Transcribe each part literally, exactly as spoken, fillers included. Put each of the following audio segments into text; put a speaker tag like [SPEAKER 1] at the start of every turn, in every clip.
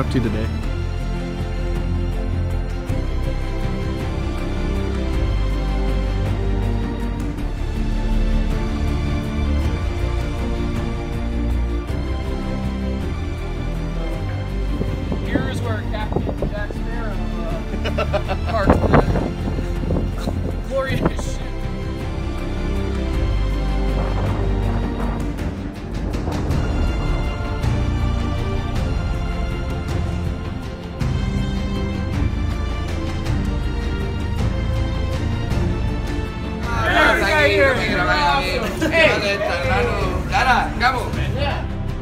[SPEAKER 1] up to today?
[SPEAKER 2] Here's where Captain Jack Sparrow uh, parked the glorious ship.
[SPEAKER 3] Hey! Lara, Gabo!
[SPEAKER 2] Yeah.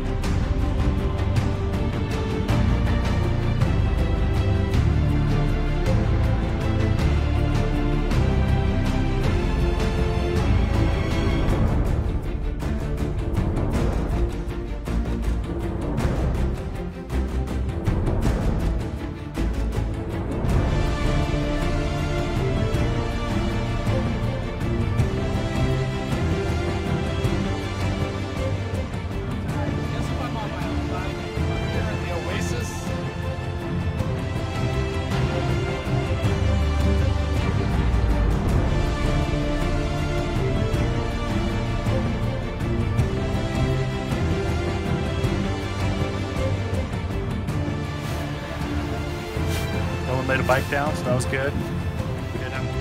[SPEAKER 1] No one laid a bike down, so that was good. We did have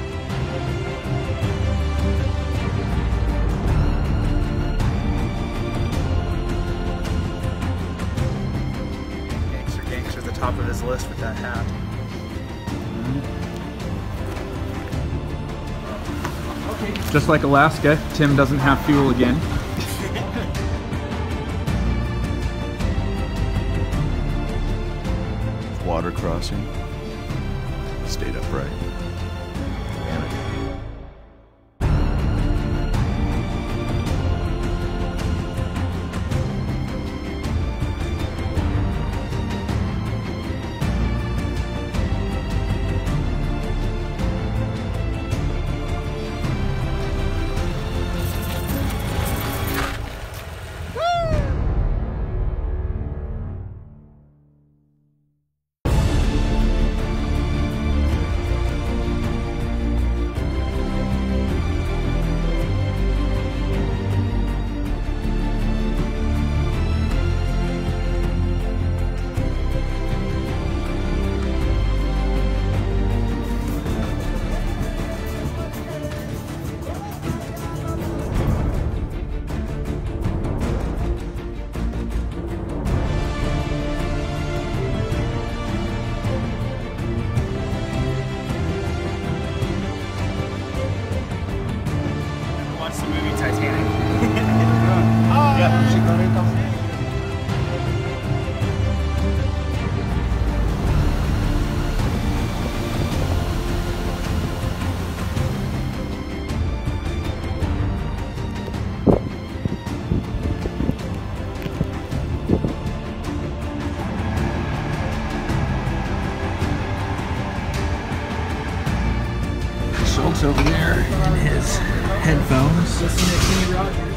[SPEAKER 4] Gangster, gangster at the top of his list with that hat.
[SPEAKER 1] Just like Alaska, Tim doesn't have fuel again.
[SPEAKER 5] Water crossing. Stayed upright.
[SPEAKER 4] Watch the movie Titanic. Oh, yeah, she got it off. Schultz over there in his headphones.
[SPEAKER 2] Listening to Kenny Rogers.